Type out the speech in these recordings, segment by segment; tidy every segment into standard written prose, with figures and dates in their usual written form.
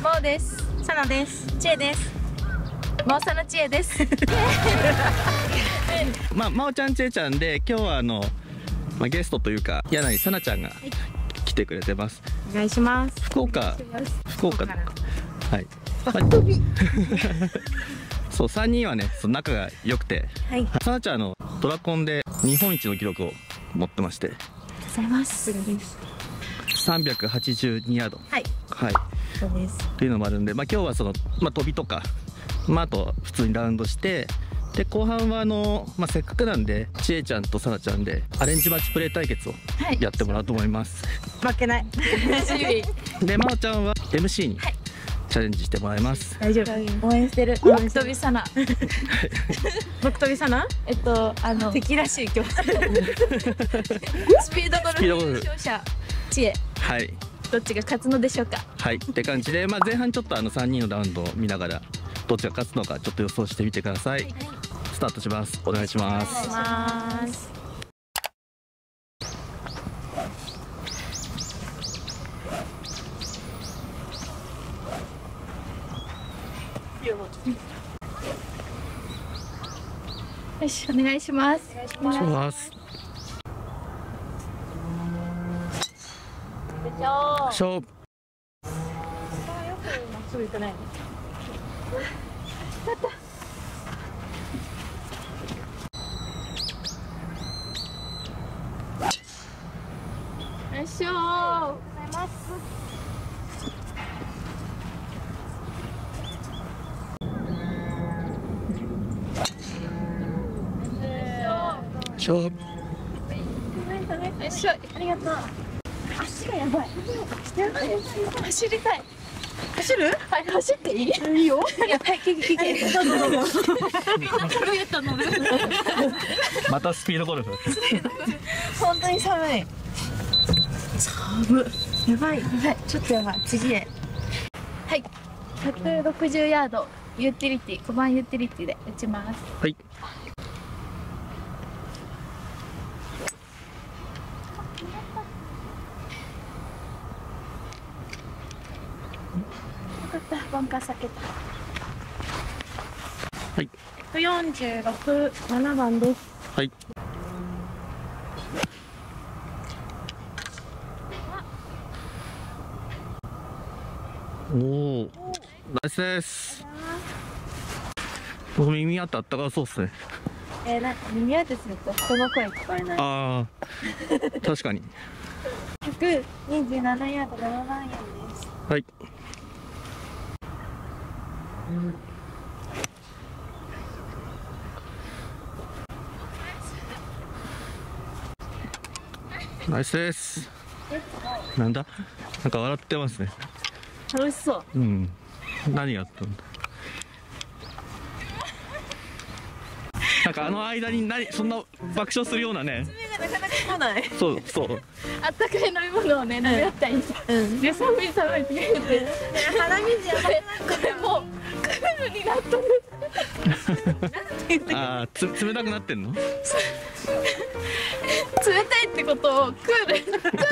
もうです。 さなです。ちえです。 もうさのちえです。 まおちゃんちえちゃんで、今日はゲストというか柳井さなちゃんが来てくれてます。 お願いします。 福岡はい。そう、3人はね、仲が良くて、さなちゃんドラコンで日本一の記録を持ってまして、 ございます。 382ヤード。はい。 そうです。 っていうのもあるんで、今日は飛びとか、あと普通にラウンドして、で後半はせっかくなんでちえちゃんとさなちゃんでアレンジマッチプレー対決をやってもらおうと思います。 負けない。 でまおちゃんは MC にチャレンジしてもらいます。 大丈夫。応援してる。 僕飛びさな。 僕飛びさな？ 敵らしい今日。スピードゴルフ勝者ちえ。 はい。 どっちが勝つのでしょうか。 はいって感じで、前半ちょっと3人のラウンドを見ながらどっちが勝つのかちょっと予想してみてください。スタートします。お願いします。 よし、お願いします。 勝負。 すぐ行かない。 よいしょー。 勝負。 よいしょ、ありがとう。足がやばい。走りたい。 走る？ はい、走っていい？いいよ。いや、はい、聞け。みんな震えたのね。 またスピードゴルフ。 本当に寒い。やばい。ちょっとやばい。次へ。はい。160ヤードユーティリティ、5番ユーティリティで打ちます。 はい。 バンカー避けた。 はい。 46、7番です。 はい。おお、ナイスです。耳当てあったかそうっすね。 なんか耳当てすると人の声聞こえない。 ああ、確かに。 127ヤード7番円です。 はい。ナイスです。なんだ？なんか笑ってますね。 楽しそう。 うん。何やったんだ。なんか間にそんな爆笑するようなね。 爪がなかなか来ない。 そう。 あったかい飲み物をね、飲み合ったり。で、寒いって言って。鼻水やばい。これもうクールになったんです。 ああ、冷たくなってんの？ 冷たいってことをクールになってる。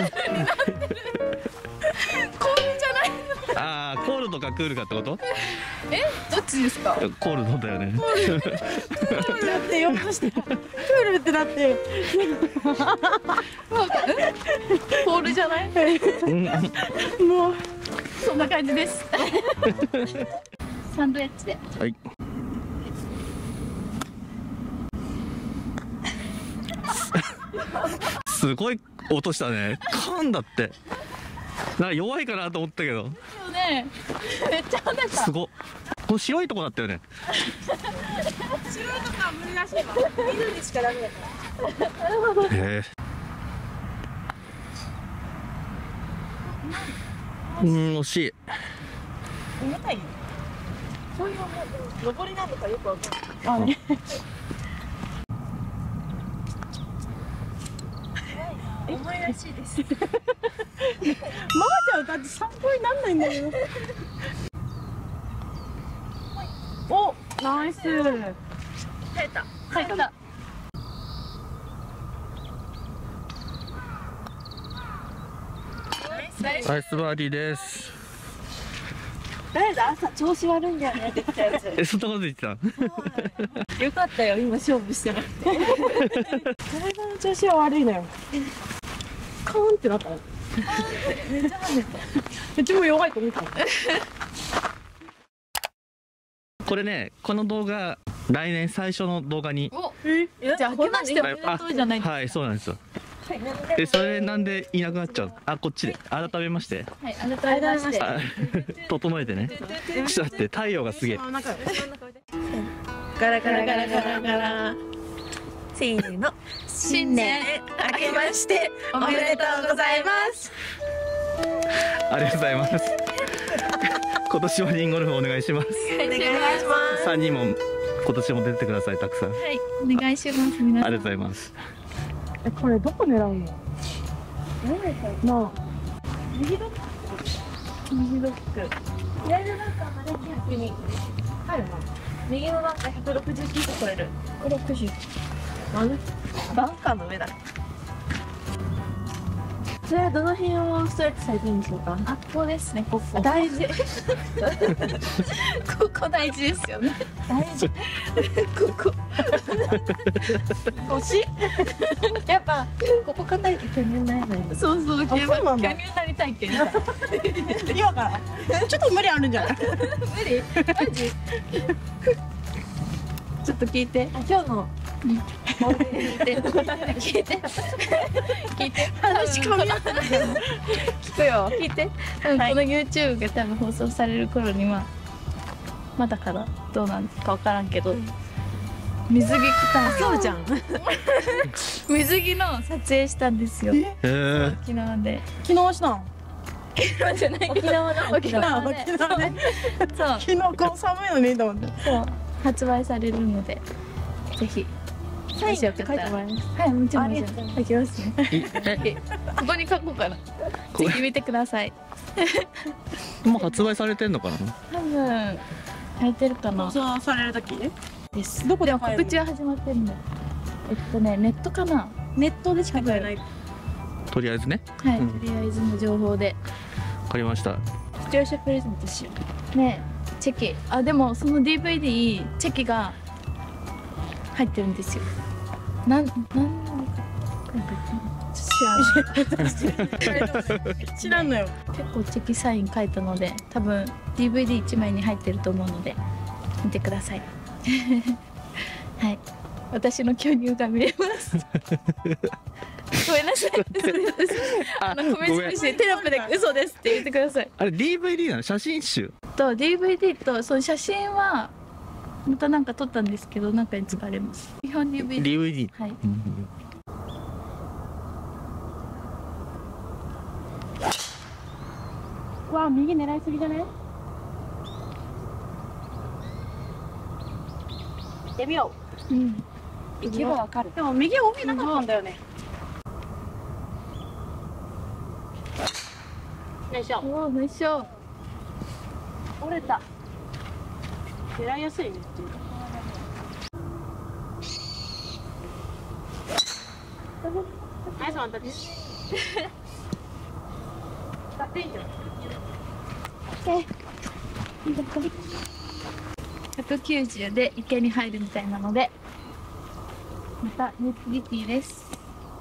氷じゃないの。 ああ、コールドかクールかってこと？ どっちですか？ コールドだよね。 クールってよくして。クールってなって。 コールじゃない？ もうそんな感じです。サンドイッチで。 はい。すごい音したね。噛んだって。なんか弱いかなと思ったけど。 ね、めっちゃ跳ねた。 すご。この白いとこだったよね。 白いとこは無理らしいわ。緑しかダメだから。 なるほど。 へえ。惜しい。 重たいよ。そういう登りなのかよくわかんない。 重いらしいです。 ママちゃんだって参考になんないんだよ。お、ナイス。 耐えた。 ナイスバーディーです。 誰だ朝調子悪いんだよねって言ったやつ。 そんなこと言ってた。 よかったよ今勝負してなくて。体の調子は悪いのよ。カーンってなったの。めっちゃ跳ねた。うちも弱いと思った。 これね、この動画来年最初の動画に。 じゃあ明けましておめでとうじゃないですか。 はい、そうなんですよ。で、それなんでいなくなっちゃう。あ、こっちで改めまして。 はい、改めまして。 整えてね。ちょっと待って、太陽がすげえ。 ガラガラガラガラガラ。せーの。 新年明けましておめでとうございます。 ありがとうございます。今年はリンゴルフお願いします。 お願いします。 3人も今年も出てください、たくさん。 はい、お願いします。皆さん。 ありがとうございます。 これどこ狙うの？なあ。右ドッグ。右ドッグ。左の中まで100に入るな。右の中169個取れる。160。バンカーの上だ。それはどの辺をストレッチされてるんでしょうか？ あ、ここですね。ここ。 大事。 ここ大事ですよね。 大事。ここ。腰？やっぱここ硬いと巨乳になれないんだ。 そうそう。 そうなんだ。 巨乳になりたいけど。 今から。ちょっと無理あるんじゃない？ 無理？マジ？ちょっと聞いて。 今日の。 聞いて話かみ合ってない。 聞くよ。聞いて。この YouTube が多分放送される頃にはまだかな、どうなんかわからんけど、水着着たん。 そうじゃん。 水着の撮影したんですよ。沖縄で。 昨日したん？ 沖縄じゃないけど。沖縄で。そう。 昨日こう寒いのにと思って。 そう。発売されるのでぜひ。 サイン書いてもらえます。 はい、もちろん。書きますね。ここに書こうかな。ぜひ見てください。 もう発売されてんのかな。 多分入ってるかな。 そうされる時です。どこでも告知は始まってるんだ。ネットかな。 ネットでしか買えない。 とりあえずね。 はい、とりあえずの情報で。 わかりました。 視聴者プレゼントしよう。ね、チェキ。あ、でもその DVD チェキが入ってるんですよ。なんなのか知らんのよ。 結構チェキサイン書いたので、多分 DVD1 枚に入ってると思うので見てください。はい、私の巨乳が見れます。ごめんなさい。コメントしてテロップで嘘ですって言ってください。 あれ DVD なの？写真集と DVD とその写真はまたなんか撮ったんですけど、なんかに使われます。基本 DVD。はい。 わあ、右狙いすぎじゃね？行ってみよう。行けばわかる。でも右帯なかったんだよね。よいしょ。 おお、よいしょ。 折れた。狙いやすいねっていう。ナイスワンタッチ。使っていいじゃん。 190で池に入るみたいなので、またユーティリティです。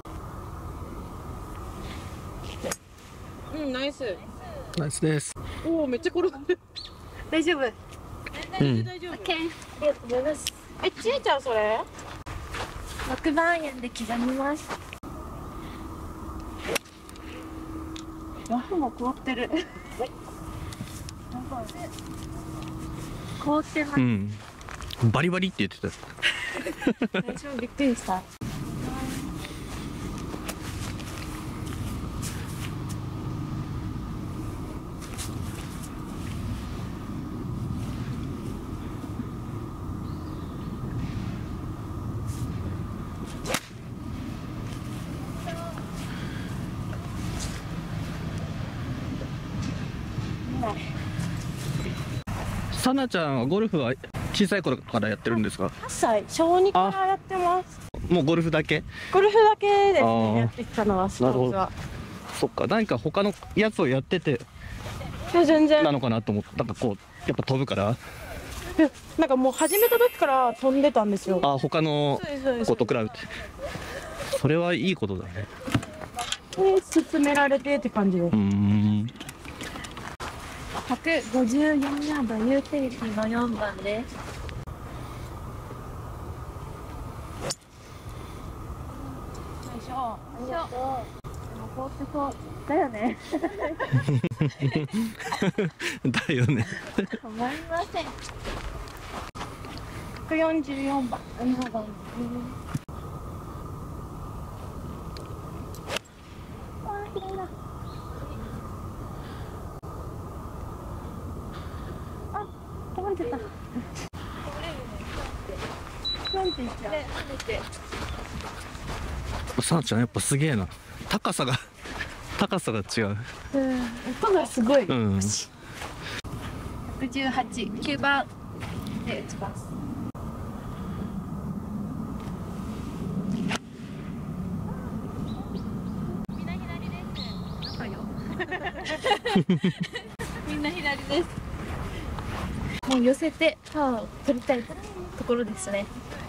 ナイス。 ナイスです。 おお、めっちゃ転がる。大丈夫。大丈夫。 オッケー。ありがとうございます。 ちえちゃんそれ 6番円で刻みます。 ラフも凍ってる。 凍ってます。 バリバリって言ってた。 私もびっくりした。 さなちゃんはゴルフは小さい頃からやってるんですか？ 8歳、小2からやってます。 もうゴルフだけ？ ゴルフだけですね、やってきたのはスポーツは。 そっか、何か他のやつをやってていや全然なのかなと思って、なんかこうやっぱ飛ぶから。 なんかもう始めた時から飛んでたんですよ。 あ、他の子と比べて。それはいいことだね。 勧められてって感じで。 154ヤードユーティリティの4番です。こうってそうだよね。 だよね。 止まりません。 144番。 7番。あ、綺麗だ。あ、止まれてた。 さなちゃんやっぱすげえな。高さが違う。 音がすごい。 うん。 118、9番で打ちます。みんな左です。そうよ。みんな左です。もう寄せてパワーを取りたいところですね。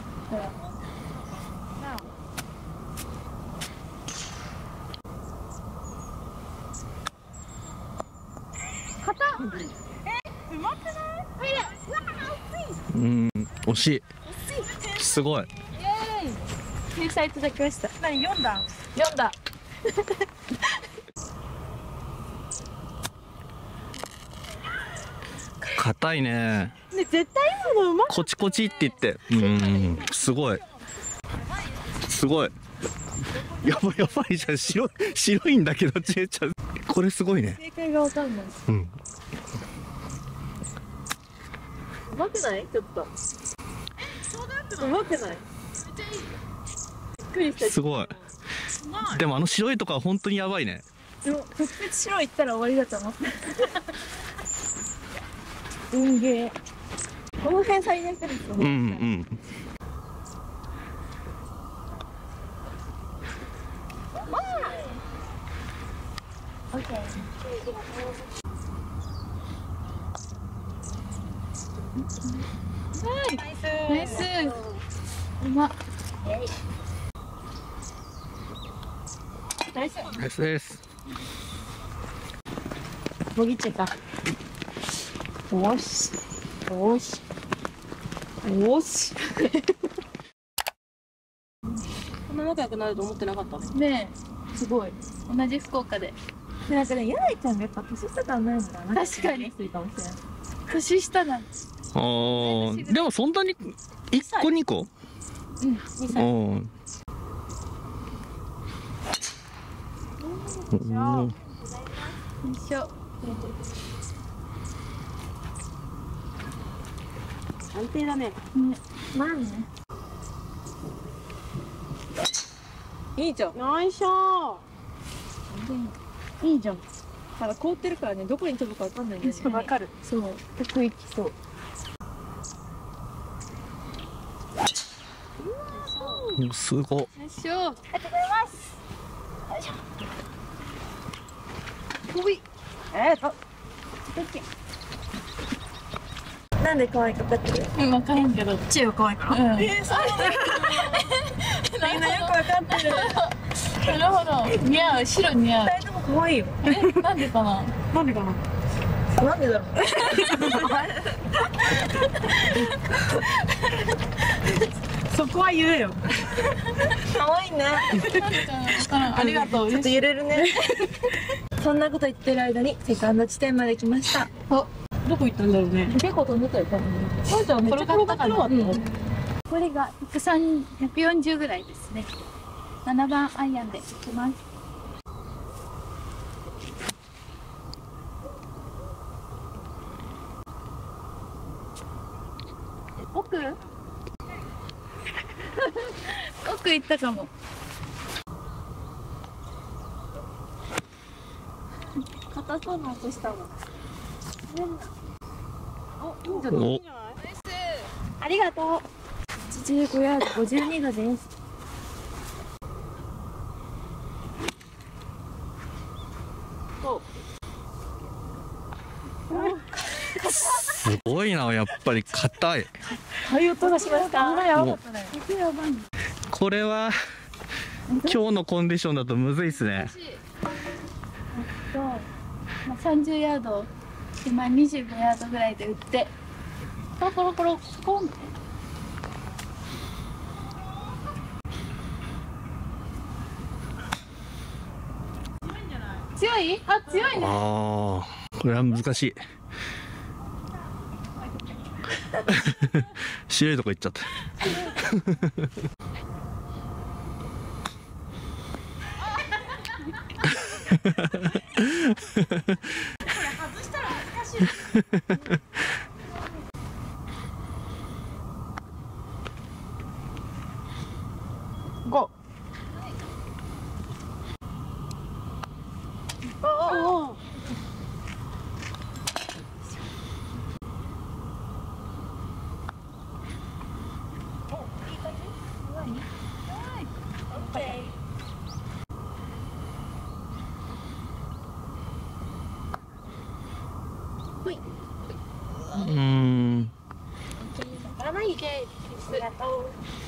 うん、惜しい。すごい。 救済いただきました。 何4段 4段。 硬いね。 ね、絶対今のうまコチコチって言って。すごい。すごい。やばいじゃん。白いんだけど、ちえちゃん。これすごいね。 正解がわかんない。 うん。 うまくない？ちょっと。うまくない？びっくりした。 すごい。でも白いとこは本当にやばいね。 でも直接白いったら終わりだと思った。 運ゲー。この辺最悪ですよね。 オッケー。ナイス。うまっ。 ナイス。 ナイスです。 もぎっちゃった。よし。よし。よし。こんな仲良くなると思ってなかったね。 ねえ、すごい。同じ福岡で。 なんかね、やないちゃんがやっぱ年下感ないのかな。 確かに。年下だ。 でもそんなに1個2個？ うん、2歳。よいしょ。 安定だね。 まあね。 いいじゃん。よいしょ。いいじゃん。ただ凍ってるからね、どこに飛ぶかわかんないんだよね。わかる。 そう、得意きそう。 すごい。 よいしょ。ありがとうございます。よいしょ。ほい。 なんで可愛いかかってる？ 分からんけど。 チェが可愛いから。そうなんだ。みんなよくわかってる。 なるほど。似合う、白似合う。 二人とも可愛いよ。 なんでかな。 なんでかな。なんでだろう。そこは言えよ。可愛いね。 ありがとう。 ちょっと揺れるね。そんなこと言ってる間にセカンド地点まで来ました。 お、 どこ行ったんだろうね。 結構飛んでたよ、多分。 これじゃめっちゃ転がってなかった。 これが140ぐらいですね。7番アイアンでいきます。奥行ったかも。硬そうな音したもん。 お、いいんじゃない？ありがとう。85ヤード、52度です。 すごいな、やっぱり硬い。 ああいう音がしますか。 もうこれは今日のコンディションだとむずいっすね。 30ヤード今25ヤードぐらいで打ってコロコロコロコン。強い？あ、強いね。 ああ、これは難しい。白いとこ行っちゃった。 5。おお。 うーん。 ありがとう。